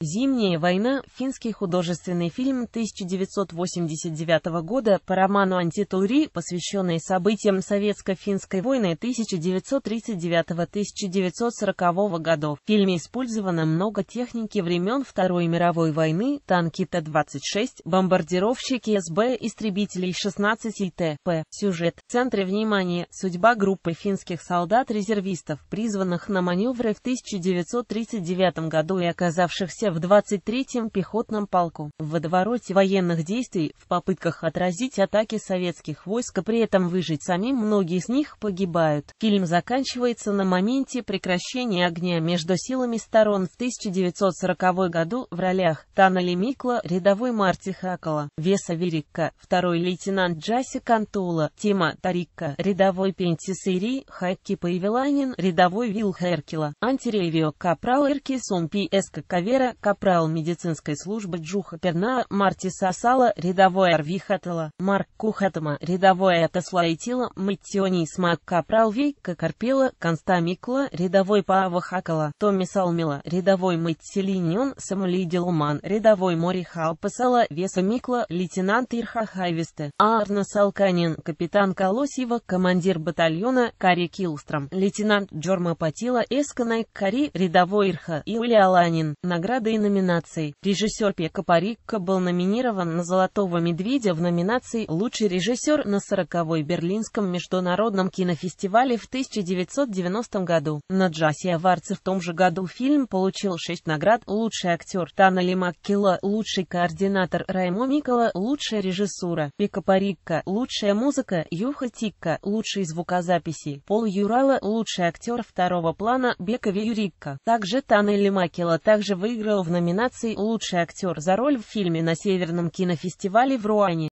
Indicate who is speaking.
Speaker 1: «Зимняя война» — финский художественный фильм 1989 года по роману Анти Тури, посвященный событиям Советско-финской войны 1939-1940 годов. В фильме использовано много техники времен Второй мировой войны: танки Т-26, бомбардировщики СБ, истребителей 16 ТП. Сюжет. В центре внимания — судьба группы финских солдат-резервистов, призванных на маневры в 1939 году и оказавшихся в 23-м пехотном полку. В водовороте военных действий, в попытках отразить атаки советских войск, а при этом выжить самим, многие из них погибают. Фильм заканчивается на моменте прекращения огня между силами сторон в 1940 году. В ролях: Танели Микла, рядовой Марти Хакала, Веса Вирикка, второй лейтенант Джаси Кантула, Тима Тарикка, рядовой Пенти Сейри, Хайки Паевеланин, рядовой Вил Херкила, Антиревио, капрал Эрки Сумпи Эска Кавера, капрал медицинской службы Джуха Перна, Марти Сасала, рядовой Арви Хатала, Марк Кухатама, рядовой Атаслайтила, Маттиони Смак, капрал Вейка Карпела, Конста Микла, рядовой Паава Хакала, Томми Салмила, рядовой Маттилиньон, Самули Дилман, рядовой Мори Халпасала, Веса Микла, лейтенант Ирха Хайвесте, Арна Салканин, капитан Колосьева, командир батальона Кари Килстром, лейтенант Джорма Патила, Эсканай Кари, рядовой Ирха Юлия Аланин. Награды и номинации. Режиссер Пека Парикка был номинирован на «Золотого медведя» в номинации «Лучший режиссер» на 40-й Берлинском международном кинофестивале в 1990 году. На Джаси Аварце в том же году фильм получил 6 наград: лучший актер Танели Маккила, лучший координатор Раймо Микола, лучшая режиссура Пека Парикка, лучшая музыка Юха Тикка, лучшие звукозаписи Пол Юрала, лучший актер второго плана Бека Виюрикка. Также Танели Маккила также выиграл в номинации «Лучший актер» за роль в фильме на Северном кинофестивале в Руане.